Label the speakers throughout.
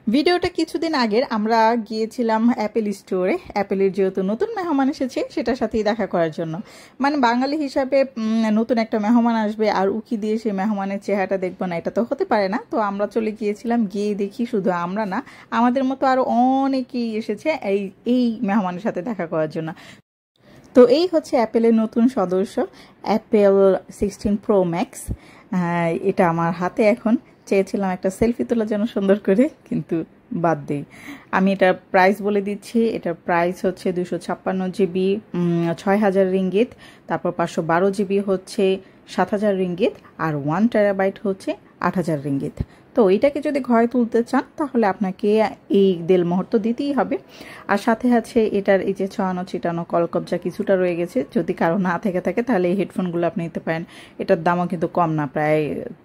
Speaker 1: ভিডিওটা কিছুদিন আগের আমরা গিয়েছিলাম অ্যাপেল স্টোরে। অ্যাপেলের যেহেতু নতুন মেহমান এসেছে সেটার সাথেই দেখা করার জন্য, মানে বাঙালি হিসাবে নতুন একটা মেহমান আসবে আর উকি দিয়ে সেই মেহমানের চেহারাটা দেখবো না, এটা তো হতে পারে না। তো আমরা চলে গিয়েছিলাম, গিয়ে দেখি শুধু আমরা না, আমাদের মতো আরও অনেকেই এসেছে এই মেহমানের সাথে দেখা করার জন্য। তো এই হচ্ছে অ্যাপেলের নতুন সদস্য, অ্যাপেল 16 Pro Max। এটা আমার হাতে এখন। চেয়েছিলাম একটা সেলফি তোলার জন্য সুন্দর করে, কিন্তু বাদ দিই। আমি এটার প্রাইস বলে দিচ্ছি। এটার প্রাইস হচ্ছে 256 GB 6000 রিঙ্গিত, তারপর 512 GB হচ্ছে 7000 রিঙ্গিত, আর 1 TB হচ্ছে 8000 রিঙ্গিত। তো এইটাকে যদি ঘরে তুলতে চান তাহলে আপনাকে এই দেড় মুহূর্ত দিতেই হবে। আর সাথে আছে এটার এই যে ছড়ানো ছিটানো কলকবজা কিছুটা রয়ে গেছে, যদি কারো না থেকে থাকে তাহলে এই হেডফোনগুলো আপনি নিতে পারেন। এটার দামও কিন্তু কম না, প্রায়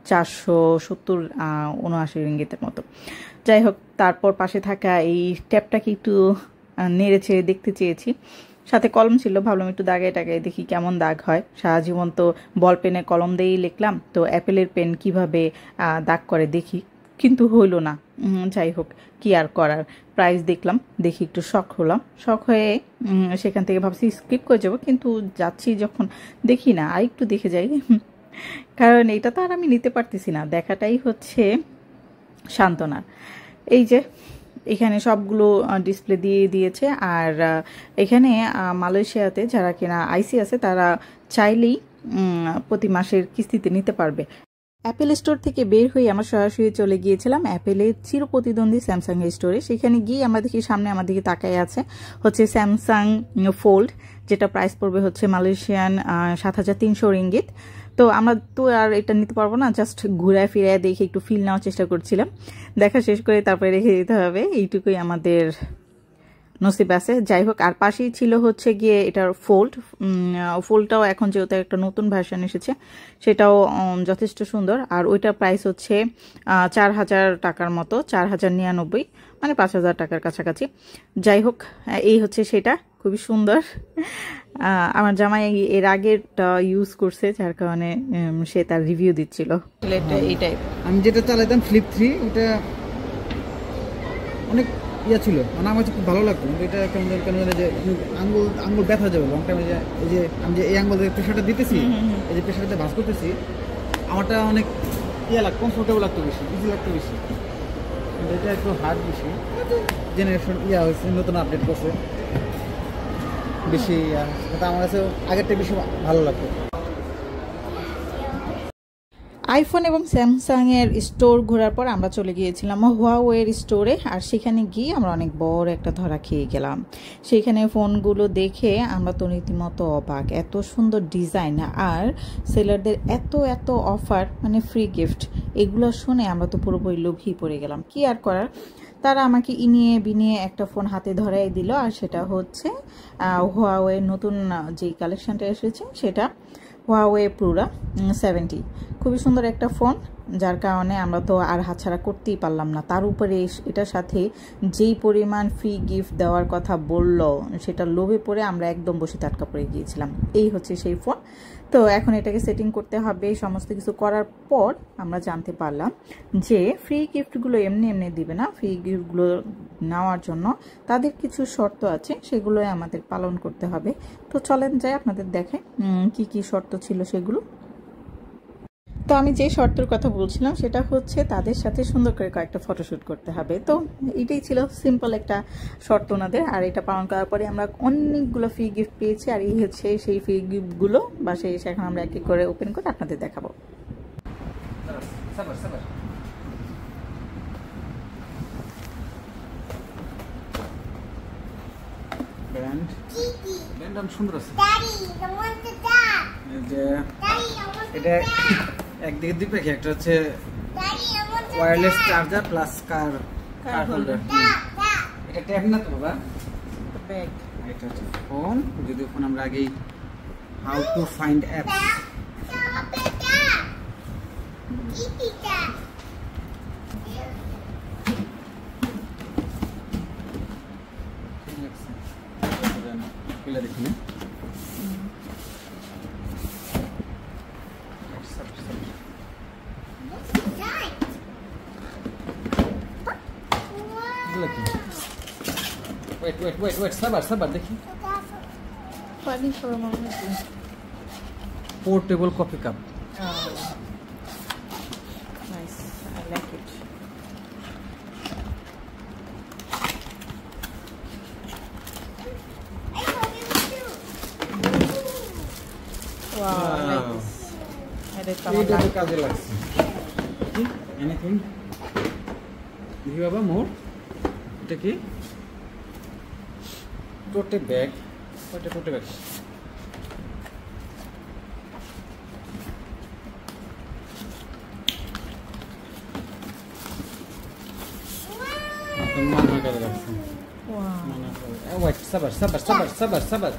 Speaker 1: 470-79 রিঙ্গিতের মতো। যাই হোক, তারপর পাশে থাকা এই ট্যাপটাকে একটু নেড়ে ছেড়ে দেখতে চেয়েছি। সাথে কলম ছিল, ভাবলাম একটু দাগায় টাগায় দেখি কেমন দাগ হয়। সারা জীবন তো বল পেনে কলম দিয়েই লিখলাম, তো অ্যাপেলের পেন কিভাবে দাগ করে দেখি, কিন্তু হইল না। যাই হোক, কি আর করার। প্রাইস দেখলাম, দেখি একটু শখ হলাম। শখ হয়ে সেখান থেকে ভাবছি স্কিপ করে যাবো, কিন্তু যাচ্ছি যখন দেখি না, আর একটু দেখে যাই। কারণ এটা তো আর আমি নিতে পারতেছি না, দেখাটাই হচ্ছে সান্ত্বনা। এই যে এখানে সবগুলো ডিসপ্লে দিয়ে দিয়েছে। আর এখানে মালয়েশিয়াতে যারা কিনা আইসি আছে তারা চাইলেই প্রতি মাসের কিস্তিতে নিতে পারবে। অ্যাপেল স্টোর থেকে বের হয়ে আমরা সরাসরি চলে গিয়েছিলাম অ্যাপেলের চিরপ্রতিদ্বন্দ্বী স্যামসাং এর স্টোরে। সেখানে গিয়ে আমরা দেখি সামনে আমার দিকে তাকায় আছে হচ্ছে স্যামসাং ফোল্ড, যেটা প্রাইস পড়বে হচ্ছে মালয়েশিয়ান 7300 রিঙ্গিত। তো আমরা তো আর এটা নিতে পারবো না, জাস্ট ঘুরায় ফিরায় দেখে একটু ফিল নেওয়ার চেষ্টা করছিলাম। দেখা শেষ করে তারপরে রেখে দিতে হবে, এইটুকুই আমাদের নসিব আছে। যাই হোক, আর পাশেই ছিল হচ্ছে গিয়ে এটার ফোল্ডটাও এখন যেহেতু একটা নতুন ভার্সন এসেছে, সেটাও যথেষ্ট সুন্দর। আর ওইটার প্রাইস হচ্ছে 4000 টাকার মতো, 4099, মানে 5000 টাকার কাছাকাছি। যাই হোক, এই হচ্ছে সেটা, খুবই সুন্দর। আমার জামাই এর আগেরটা ইউজ করছে, যার কারণে সে তার রিভিউ দিচ্ছিল। এইটাই
Speaker 2: আমি যেটা চালাইতাম ফ্লিপ 3, ওটা অনেক ইয়া ছিল, মানে আমার খুব ভালো লাগতো। কিন্তু এটা কেমন জানে যে আঙ্গুল ব্যথা যাবে লং টাইমে। এই যে আমি যে এই আঙ্গুল প্রেশারটা দিতেছি, এই যে প্রেশারটা ভাঁজ করতেছি, আমারটা অনেক ইয়া লাগতো, কমফোর্টেবল লাগতো বেশি, ইজি লাগতো বেশি। কিন্তু এটা একটু হার্ড বেশি, জেনারেশন ইয়া হয়েছে, নতুন আপডেট করছে বেশি। কিন্তু আমার কাছে আগেরটা বেশি ভালো লাগতো।
Speaker 1: আইফোন এবং স্যামসাংয়ের স্টোর ঘোরার পর আমরা চলে গিয়েছিলাম হুয়াওয়ের স্টোরে। আর সেখানে গিয়ে আমরা অনেক বড় একটা ধরা খেয়ে গেলাম। সেখানে ফোনগুলো দেখে আমরা তো রীতিমতো অবাক, এত সুন্দর ডিজাইন আর সেলারদের এত অফার, মানে ফ্রি গিফট, এগুলো শুনে আমরা তো পুরোপুরি লোভী পড়ে গেলাম। কি আর করার, তারা আমাকে ইনিয়ে বিনিয়ে একটা ফোন হাতে ধরাই দিল। আর সেটা হচ্ছে হুয়াওয়ের নতুন যেই কালেকশনটা এসেছে সেটা হুয়াওয়ে প্রুরা 70। খুবই সুন্দর একটা ফোন, যার কারণে আমরা তো আর হাতছাড়া করতেই পারলাম না। তার উপরে এটার সাথে যেই পরিমাণ ফ্রি গিফট দেওয়ার কথা বলল, সেটা লোভে পড়ে আমরা একদম বসে টাটকা পড়ে গিয়েছিলাম। এই হচ্ছে সেই ফোন। তো এখন এটাকে সেটিং করতে হবে। সমস্ত কিছু করার পর আমরা জানতে পারলাম যে ফ্রি গিফটগুলো এমনি দিবে না। ফ্রি গিফটগুলো নেওয়ার জন্য তাদের কিছু শর্ত আছে, সেগুলোই আমাদের পালন করতে হবে। তো চলেন যাই, আপনাদের দেখাই কি শর্ত ছিল সেগুলো। তো আমি যে শর্তের কথা বলছিলাম সেটা হচ্ছে তাদের সাথে সুন্দর করে কয়েকটা ফটোশ্যুট করতে হবে। তো এটাই ছিল সিম্পল একটা শর্ত ওনাদের। আর এটা পালন করার পরে আমরা অনেকগুলো ফ্রি গিফট পেয়েছি। আর এই হচ্ছে সেই ফ্রি গিফটগুলো বাসায় এসে এখন আমরা এক এক করে ওপেন করে আপনাদের দেখাবো।
Speaker 2: সুন্দর আছে। এটা একদিকে দুই প্যাকে, একটা হচ্ছে wireless charger plus car holder. এটা ট্যাব না তো বাবা, ব্যাগ। এটা হচ্ছে ফোন, যদিও ফোন আমরা আগেই হাউ টু ফাইন্ড অ্যাপস। দেখুন এগুলো কি? ওয়েট সাবার দেখি।
Speaker 1: পানি খাওয়া মানে কি?
Speaker 2: Portable coffee cup.
Speaker 1: Nice, I like it. Wow, I like this.
Speaker 2: এইটা তো কাজে লাগছে। এনিথিং? দেখি বাবা মোর। এটা কি? Tote bag. Tote bag. মানা করে রাখছে।
Speaker 1: Wow.
Speaker 2: মানা করে। ওয়েট সাবার।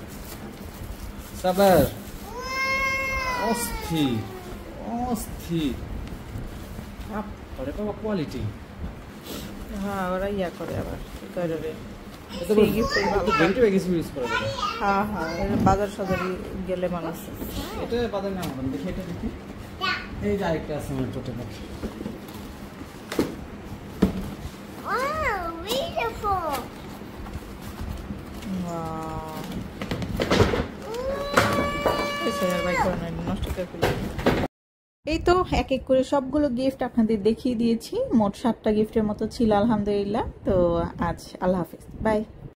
Speaker 2: অস্থির। আরে বাবা কোয়ালিটি।
Speaker 1: হ্যাঁ, ওরা ইয়া করে আবার কি করে রে?
Speaker 2: এটা তো ভেন্টি ব্যাগ ইউজ করে।
Speaker 1: হ্যাঁ, এটা বাজার সদারি গেলে মানুষ।
Speaker 2: এটা বাজার না হবে, দেখি এটা দেখি। এই যে আরেকটা আছে আমার tote bag.
Speaker 3: Wow, beautiful.
Speaker 1: Wow. নষ্ট করে ফেলি। এই তো এক এক করে সবগুলো গিফট আপনাদের দেখিয়ে দিয়েছি। মোট 7টা গিফটের মতো ছিল আলহামদুলিল্লাহ। তো আজ আল্লাহ হাফেজ, বাই।